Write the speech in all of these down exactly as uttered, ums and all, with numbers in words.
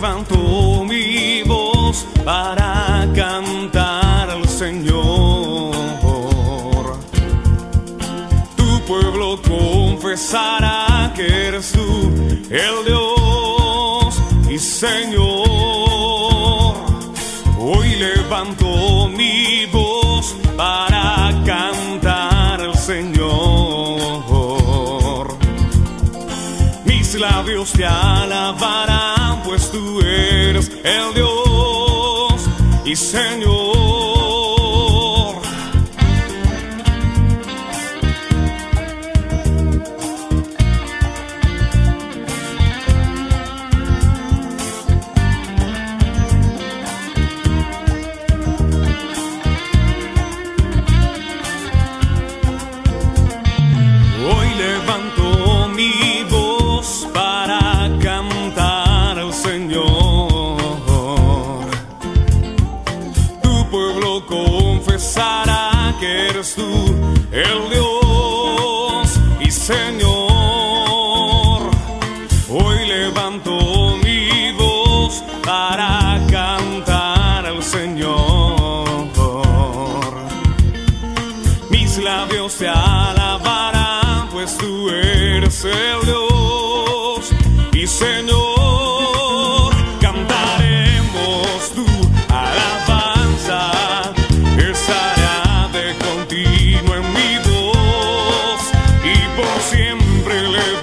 levanto mi voz para cantar al Señor. Tu pueblo confesará que eres tú el Dios y Señor. Hoy levanto mi voz para cantar al Señor. Mis labios te alabarán, pues tú eres el Dios y Señor. Hoy levanto mi voz para cantar al Señor. Tu pueblo confesará que eres tú el Dios y Señor. Hoy levanto mi voz para cantar al Señor. Mis labios te alabarán, pues tú eres el Dios y Señor. Cantaremos tu alabanza, estará de continuo en mi voz, y por siempre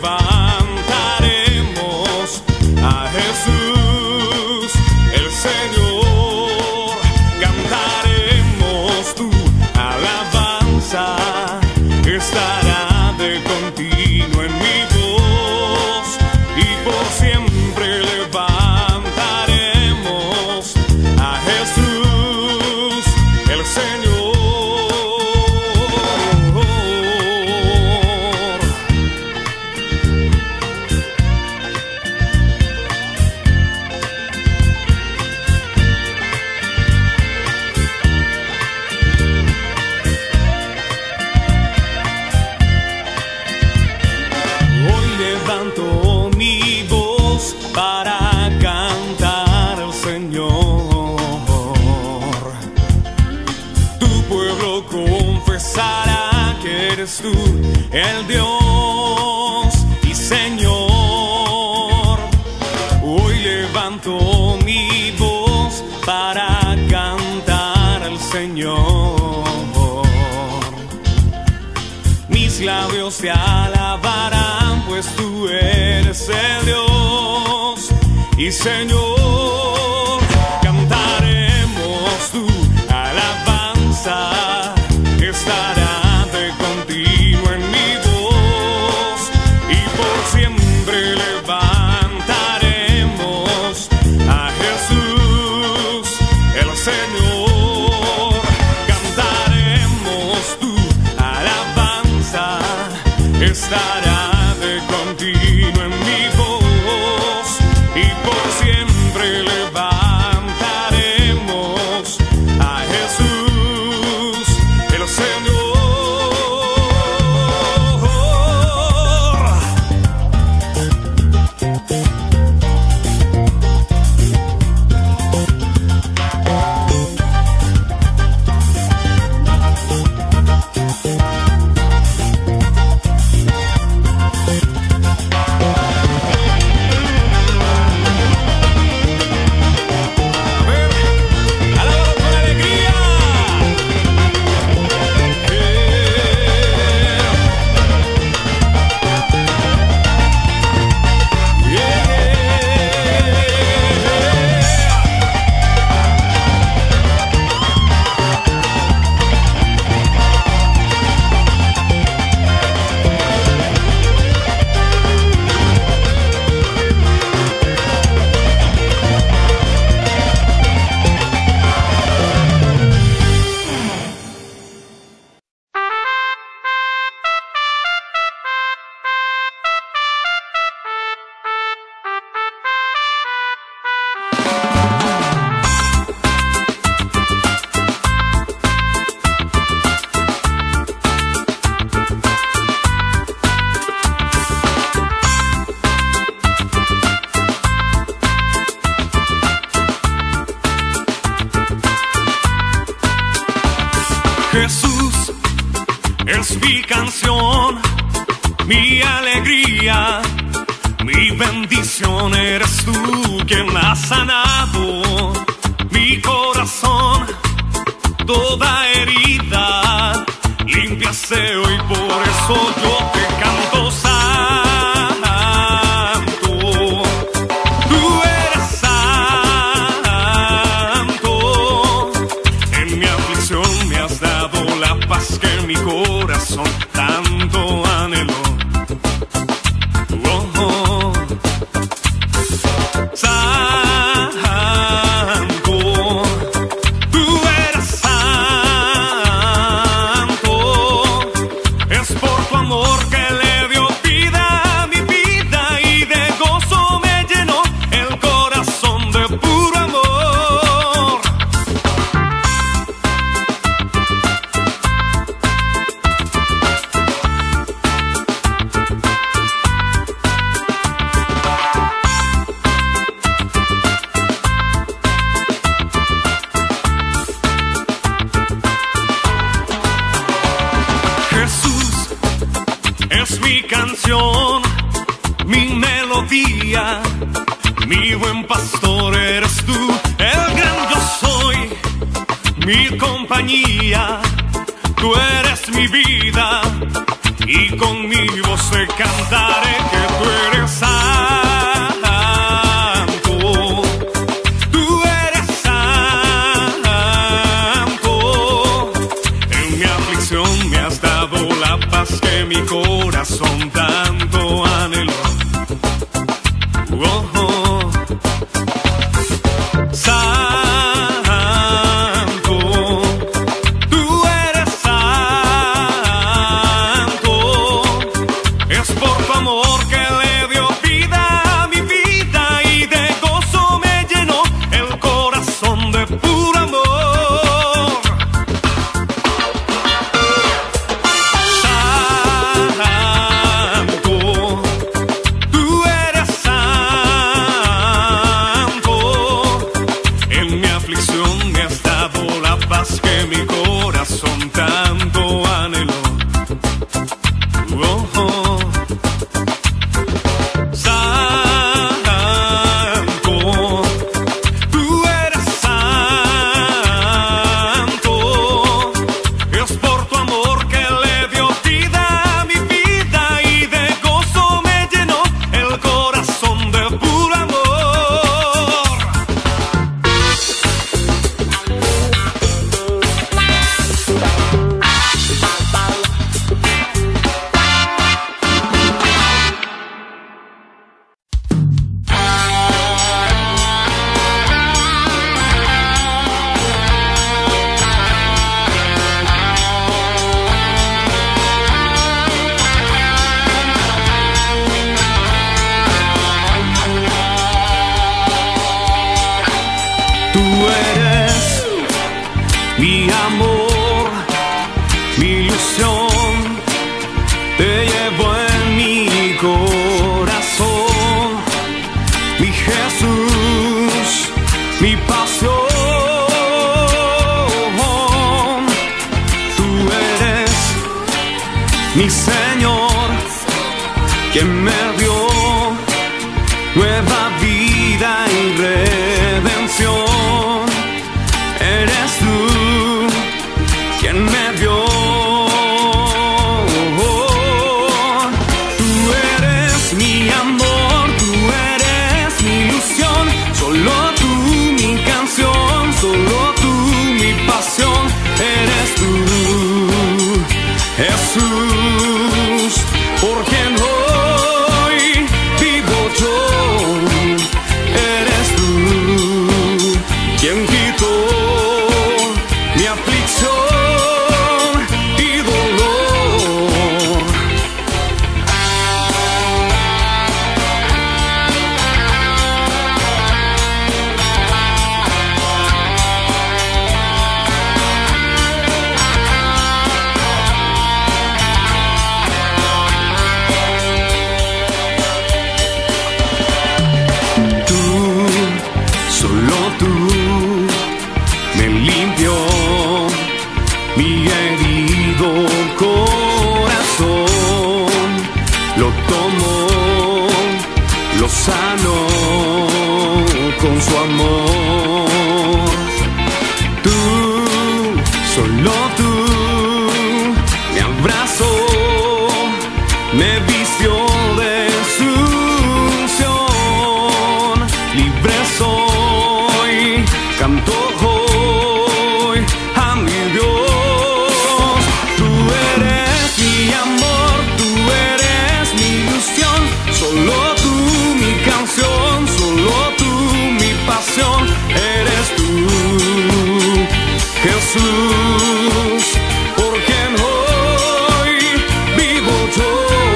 levantaremos a Jesús el Señor. Cantaremos tu alabanza, estará de continuo en mi voz, y por siempre levantaremos a Jesús el Señor. Hoy levanto mi voz para cantar al Señor. Tu pueblo confesará que eres tú el Dios y Señor. Hoy levanto mi voz para cantar al Señor. Mis labios te alabarán, pues tú eres el Dios y Señor. Cantaremos tu alabanza, estará de continuo en mi voz, y por siempre levantaremos a Jesús el Señor. Cantaremos tu alabanza, estará de continuo en mi voz, y por siempre levantaremos Jesús es mi canción, mi alegría, mi bendición. Eres tú quien ha sanado mi corazón. Toda herida limpiase hoy, por eso yo te canto santo. Tú eres santo. En mi aflicción me has dado la paz que mi corazón tanto anheló. Oh, oh. Santo, tú eres santo. Es por tu amor que le dio vida a mi vida y de gozo me llenó el corazón de puro amor. Jesús es mi canción, mi melodía, mi buen pastor eres tú, el gran yo soy, mi compañía. Tú eres mi vida y con mi voz te cantaré que tú eres santo. Tú eres santo. En mi aflicción me has dado la paz que mi corazón tanto anheló. Oh, oh. Santo, tú eres santo. Es por tu amor que le dio vida a mi vida y de gozo me llenó el corazón de puro amor. Santo, tú eres santo. En mi aflicción me has dado la paz que mi corazón tanto anheló. Oh, oh. Santo, tú eres santo. Es por tu amor que le dio vida a mi vida y de gozo me llenó el corazón de puro amor. Tú eres mi amor, mi ilusión, te llevo en mi corazón, mi Jesús, mi pasión. Tú eres mi Señor, quien me dio nueva vida y redención. Eres tú quien me dio. Tú eres mi amor, tú eres mi ilusión. Solo tú mi canción, solo tú mi pasión. Eres tú, Jesús, por quien hoy vivo yo. Eres tú quien quitó mi aflicción y dolor. tú me limpió mi solo tú. Me abrazó, me vistió de su unción. Libre soy, canto hoy a mi Dios. Tú eres mi amor, tú eres mi ilusión. Solo tú mi canción, solo tú mi pasión. Eres tú, Jesús, por quien hoy vivo yo.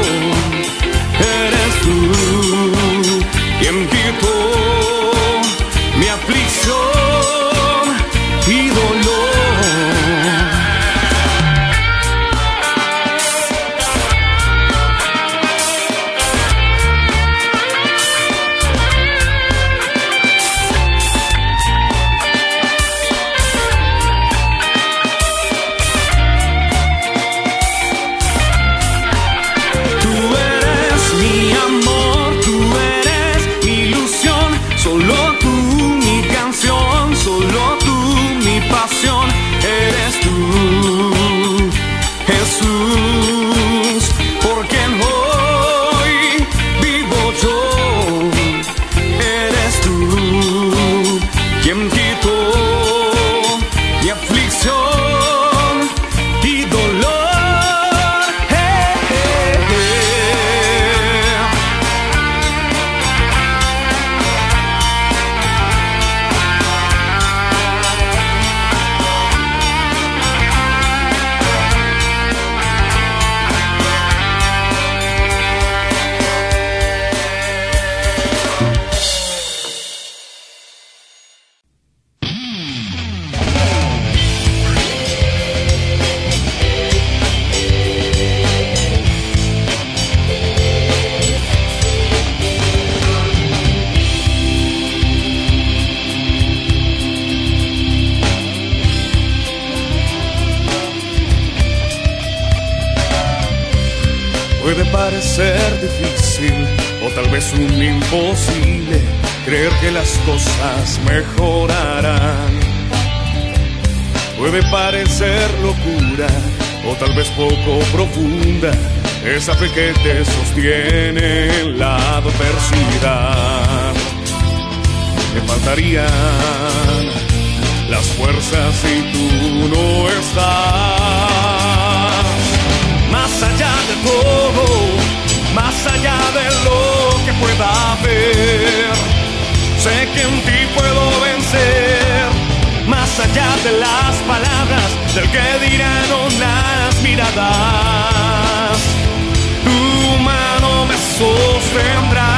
Eres tú quien quitó mi aflicción y dolor. Eres tú, Jesús, por quien hoy vivo yo. Eres tú quien quitó mi aflicción y dolor. Hey, hey, hey. Puede parecer difícil o tal vez un imposible creer que las cosas mejorarán. Puede parecer locura o tal vez poco profunda esa fe que te sostiene en la adversidad. Te faltarían las fuerzas si tú no estás. Más allá de todo, más allá de lo que pueda ver, sé que en ti puedo vencer. Más allá de las palabras, del que dirán o las miradas, tu mano me sostendrá.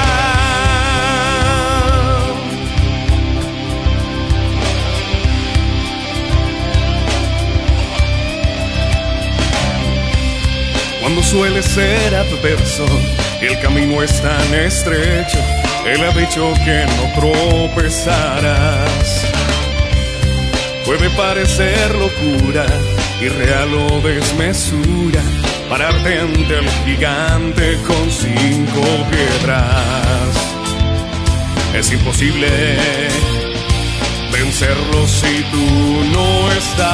Cuando suele ser adverso y el camino es tan estrecho, Él ha dicho que no tropezarás. Puede parecer locura, irreal o desmesura, pararte ante el gigante con cinco piedras. Es imposible vencerlo si tú no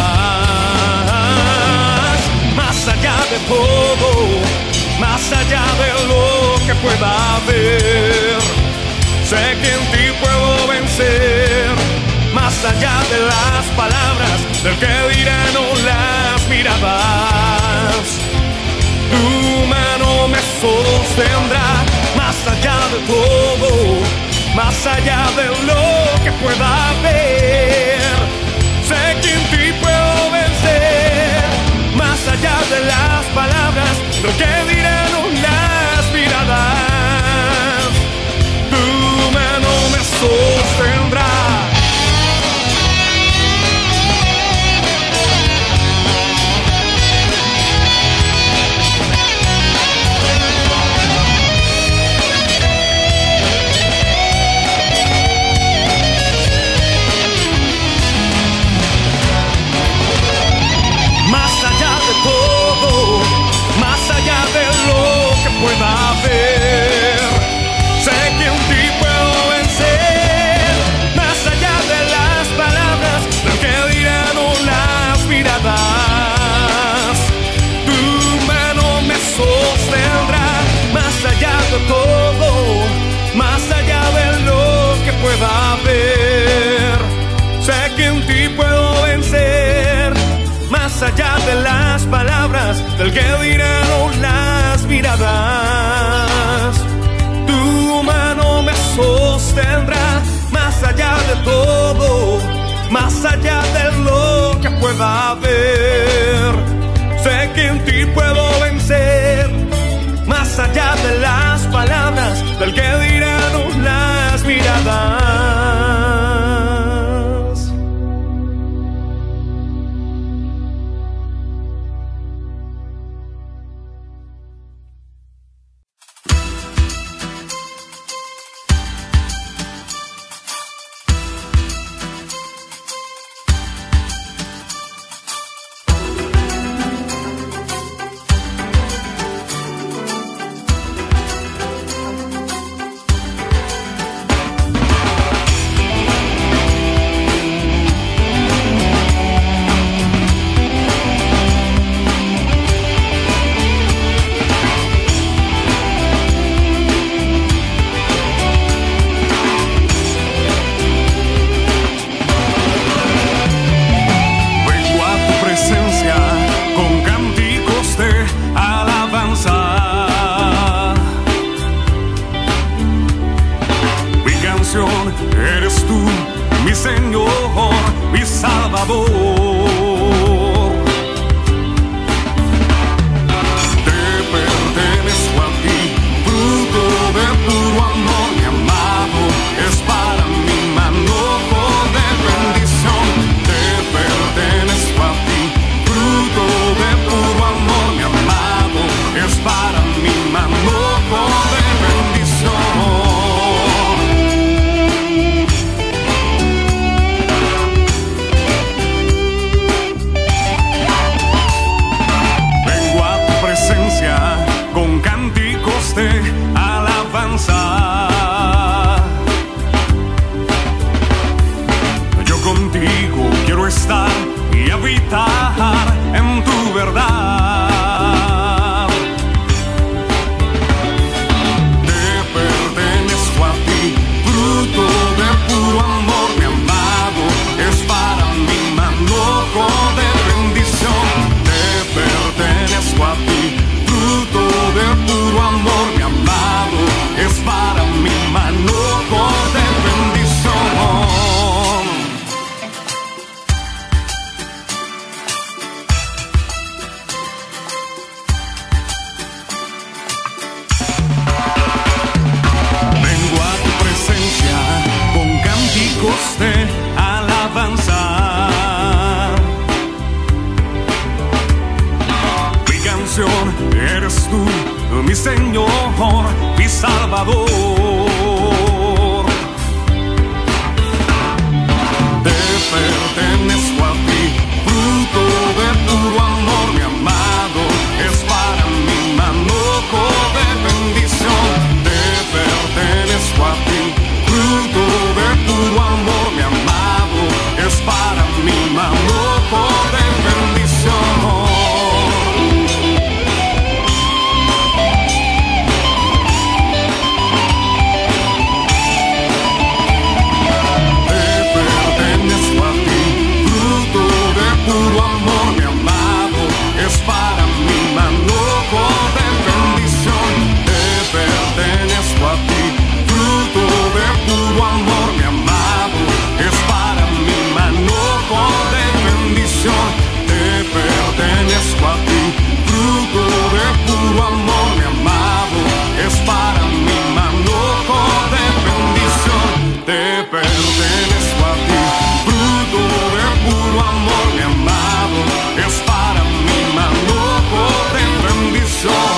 estás. Más allá de todo, más allá de lo que pueda haber, sé que en ti puedo vencer. Más allá de las palabras, del que dirán o las miradas, tu mano me sostendrá. Más allá de todo, más allá de lo que pueda haber, sé que en ti puedo vencer. Más allá de las palabras, lo que dirán o las miradas, tu mano me sostendrá. Más allá de de las palabras, del que dirán las miradas. Tu mano me sostendrá más allá de todo, más allá de lo que pueda haber. Sé que en ti puedo vencer, más allá de las palabras, del que dirán las miradas. Eres tú, mi Señor, mi Salvador. Te pertenezco a ti, fruto de puro amor, mi amado, es para mi manojo de bendición. Te pertenezco a ti, fruto de puro amor, mi amado, es para mi manojo de bendición. Con cánticos de alabanza, yo contigo quiero estar y habitar en tu verdad. Te pertenezco a ti, fruto de puro amor, mi amado, es para mi manojo de bendición. Te pertenezco a ti, fruto de puro amor, mi amado, es para mi manojo de bendición. Vengo a tu presencia con cánticos de alabanza. Mi canción eres tú, mi Señor, mi Salvador. Te pertenezco a ti, fruto de puro amor, mi amado, es para mi manojo de bendición. Te pertenezco a ti, fruto de puro amor, mi amado, es para mi manojo de bendición. Puro amor, mi amado, es para mi manojo de bendición. Te pertenezco a ti, fruto de puro amor, mi amado, es para mi manojo de bendición. Te pertenezco a ti, fruto de puro amor, mi amado, es para mi manojo de bendición. Te pertenezco a ti, fruto de puro amor, mi amado, es para mi manojo de bendición.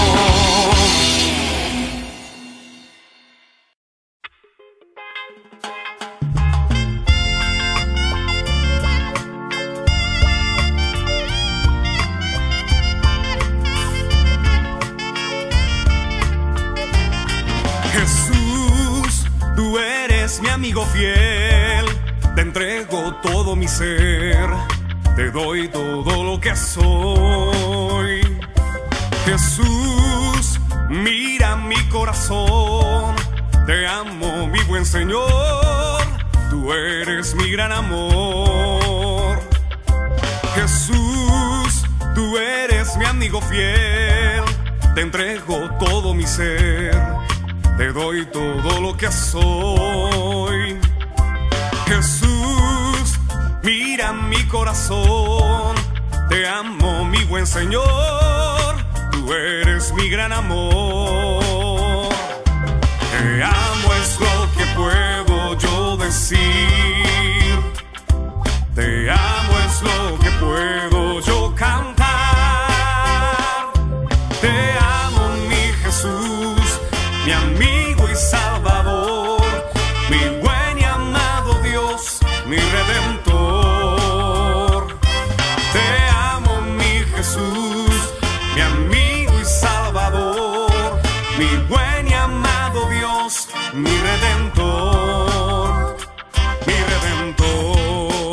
Jesús, tú eres mi amigo fiel, te entrego todo mi ser, te doy todo lo que soy. Jesús, mira mi corazón, te amo, mi buen Señor, tú eres mi gran amor. Jesús, amigo fiel, te entrego todo mi ser, te doy todo lo que soy. Jesús, mira mi corazón, te amo, mi buen Señor, tú eres mi gran amor. Te amo es lo que puedo yo decir, te amo es lo que puedo yo cantar. Te amo, mi Jesús, mi amigo y Salvador, mi buen y amado Dios, mi Redentor. Te amo, mi Jesús, mi amigo y Salvador, mi buen y amado Dios, mi Redentor, mi Redentor.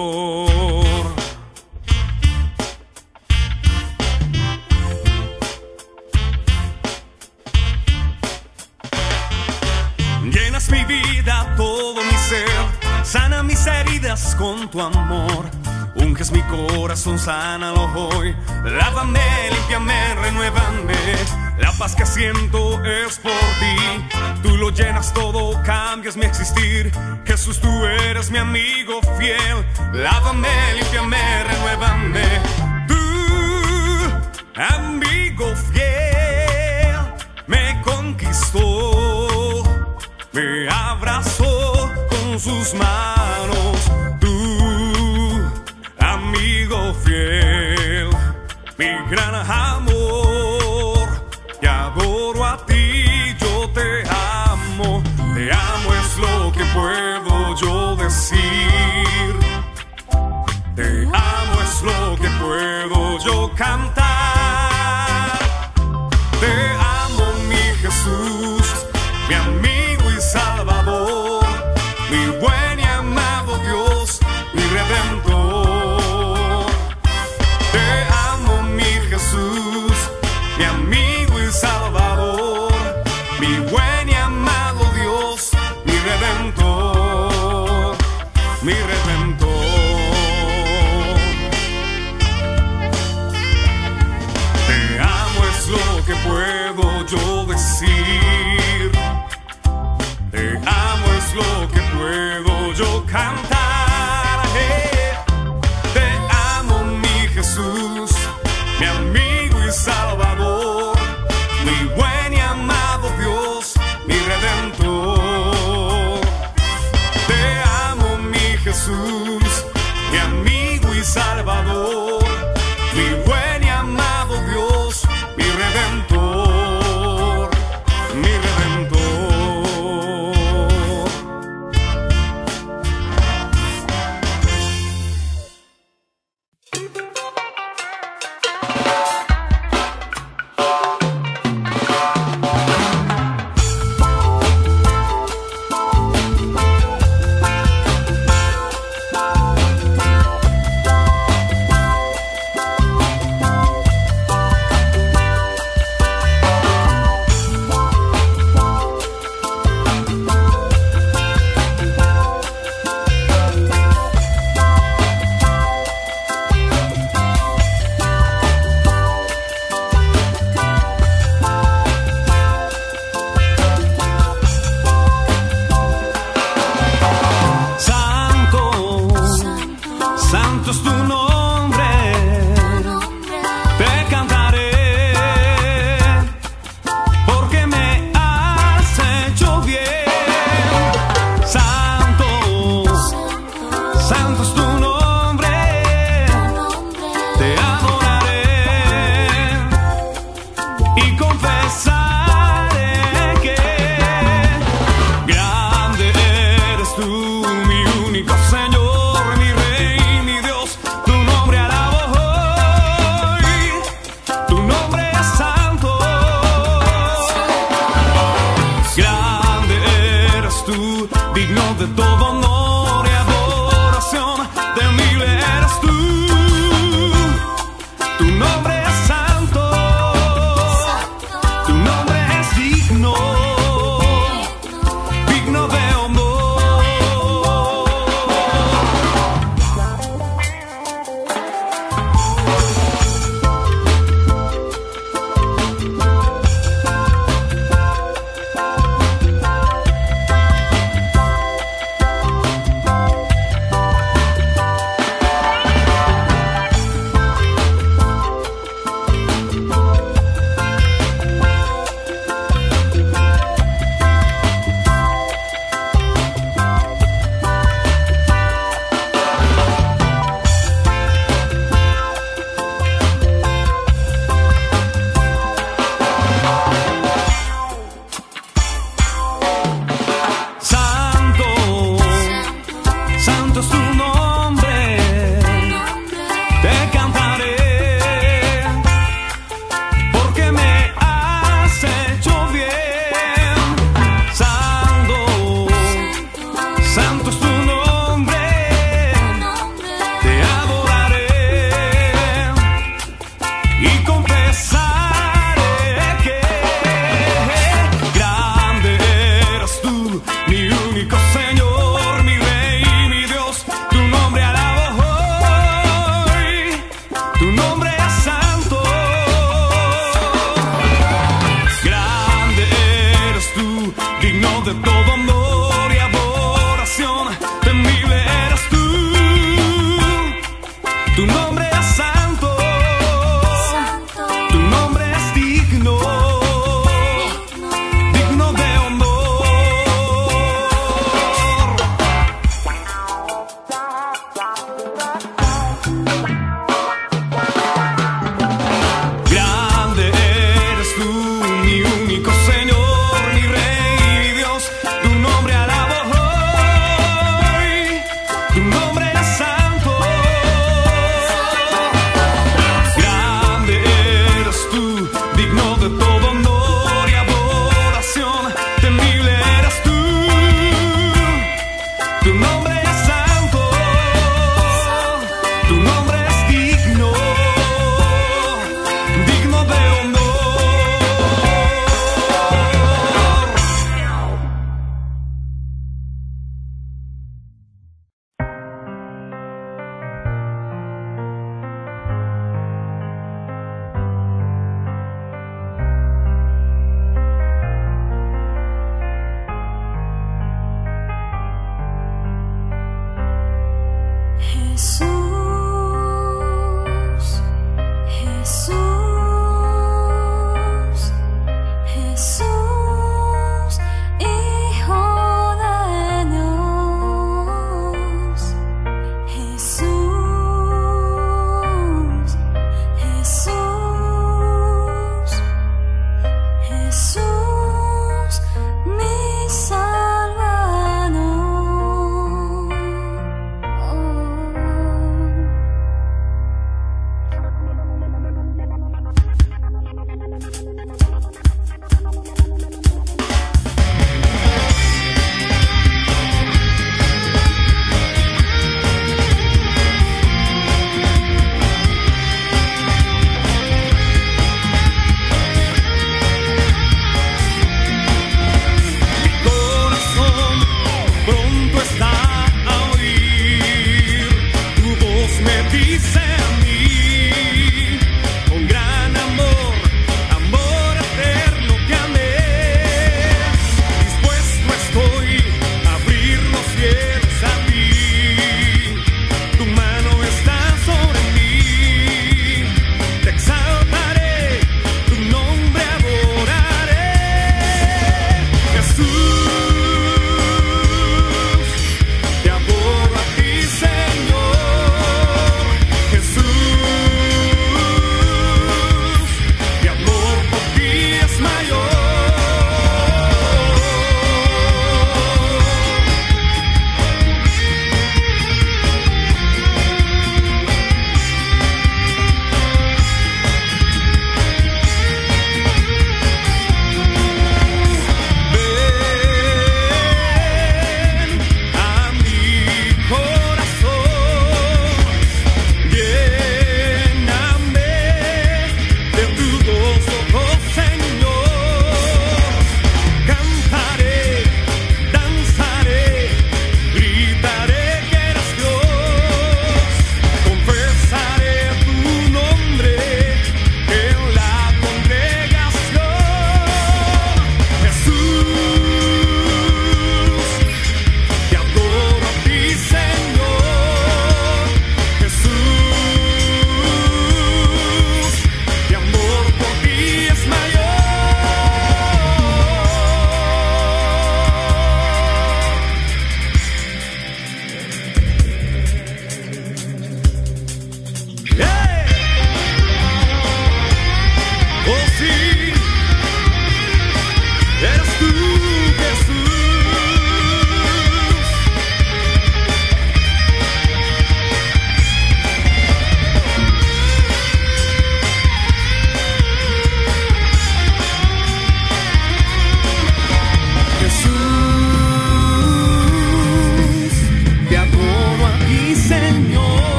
Llenas mi vida, todo mi ser, sana mis heridas con tu amor. Unges mi corazón, sánalo hoy. Lávame, límpiame, renuévame. La paz que siento es por ti. Tú lo llenas todo, cambias mi existir. Jesús, tú eres mi amigo fiel. Lávame, límpiame, renuévame. Tú, amigo fiel, me conquistó, me abrazó con sus manos. Tú, amigo fiel, mi gran amor, te adoro a ti, yo te amo. Te amo es lo que puedo yo decir, te amo es lo que puedo yo cantar. Te amo, mi Jesús, mi amigo y Salvador, mi buen y amado Dios, mi Redentor. Te amo, mi Jesús, mi amigo y Salvador, mi buen y amado Dios, mi Redentor, mi Redentor. Te amo es lo que puedo yo decir, te amo es lo que puedo yo cantar. Hey. Te amo, mi Jesús, mi amigo y Salvador, mi buen y amado Dios, mi Redentor. Te amo, mi Jesús, mi amigo y Salvador, mi buen y amado Dios, mi Redentor, mi Redentor.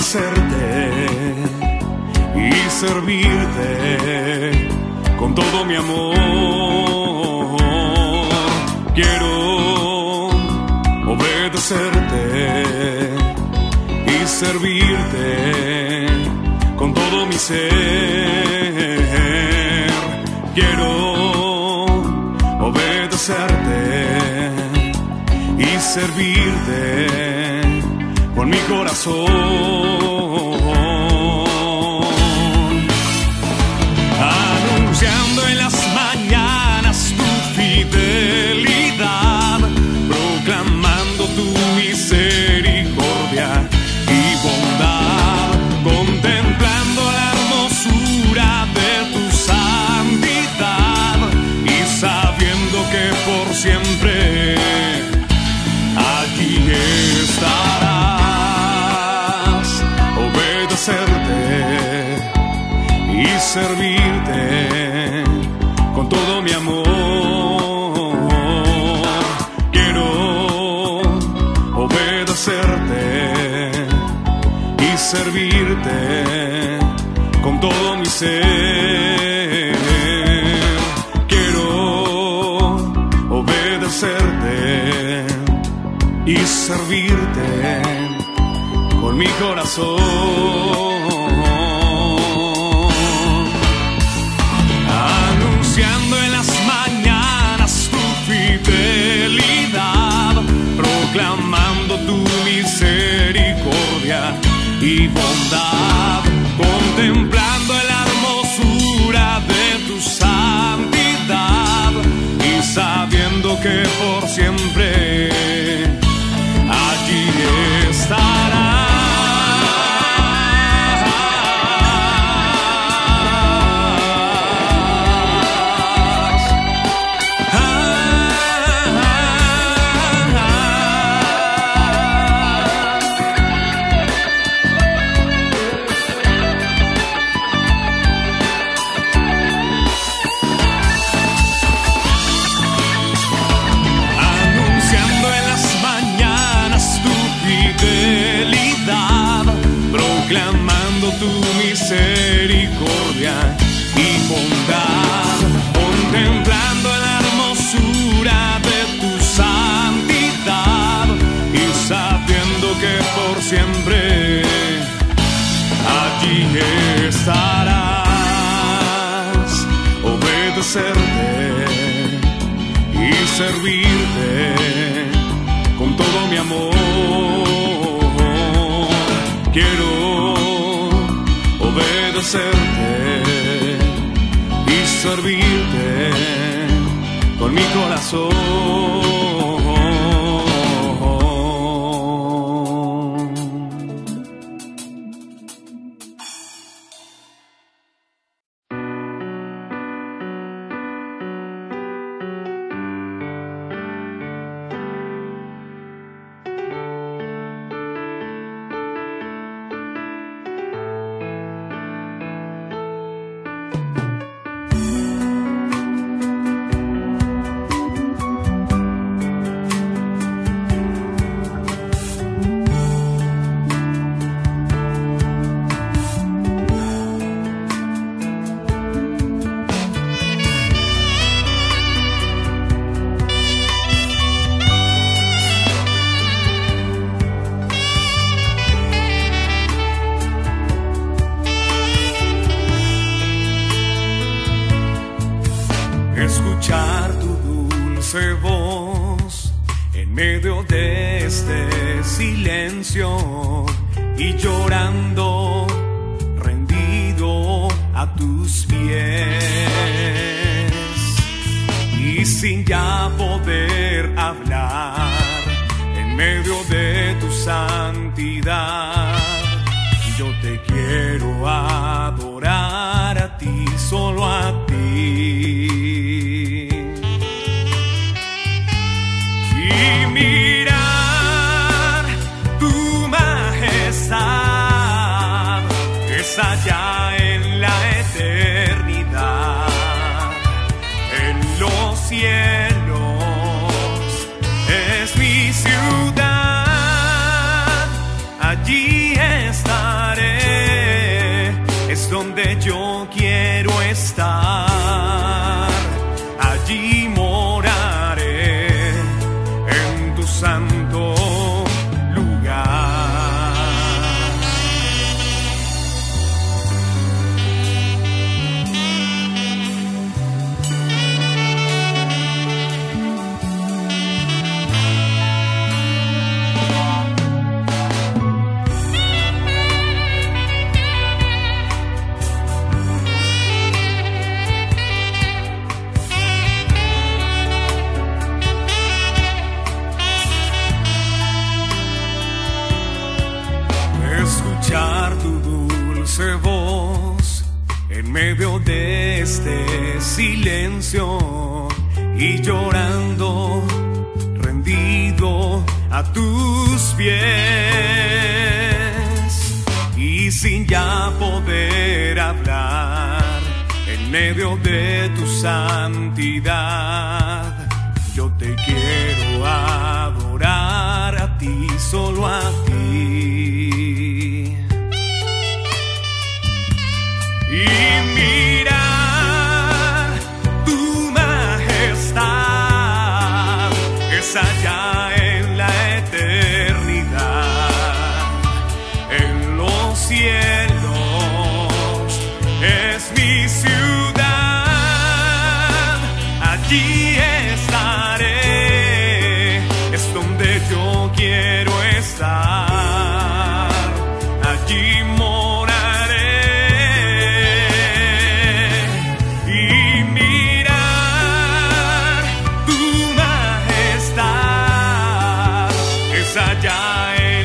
obedecerte y servirte con todo mi amor. Quiero obedecerte y servirte con todo mi ser. Quiero obedecerte y servirte con mi corazón, anunciando en las mañanas tu fidelidad, proclamando tu misericordia y bondad, contemplando la hermosura de tu santidad y sabiendo que por siempre allí estarás. Obedecerte y servirte con todo mi amor. Quiero obedecerte y servirte con todo mi ser. Quiero obedecerte y servirte con mi corazón, anunciando en las mañanas tu fidelidad, proclamando tu misericordia y bondad, contemplando la hermosura de tu santidad y sabiendo que por siempre allí estarás. Proclamando tu misericordia y bondad, contemplando la hermosura de tu santidad y sabiendo que por siempre allí estarás. Obedecerte y servirte con todo mi amor. Quiero obedecerte y servirte con mi corazón. Escuchar tu dulce voz en medio de este silencio y llorando, rendido a tus pies y sin ya poder hablar en medio de tu santidad. Yo te quiero adorar a ti, solo a ti. Y mirar tu majestad, es allá en la eternidad, en los cielos es mi ciudad, allí está dulce voz en medio de este silencio y llorando, rendido a tus pies, y sin ya poder hablar en medio de tu santidad, yo te quiero adorar a ti, solo a ti. Y mirar tu majestad es allá en la eternidad, en los cielos es mi ciudad, allí estaré, es donde yo quiero estar, allí moraré. Y mirar tu majestad es allá en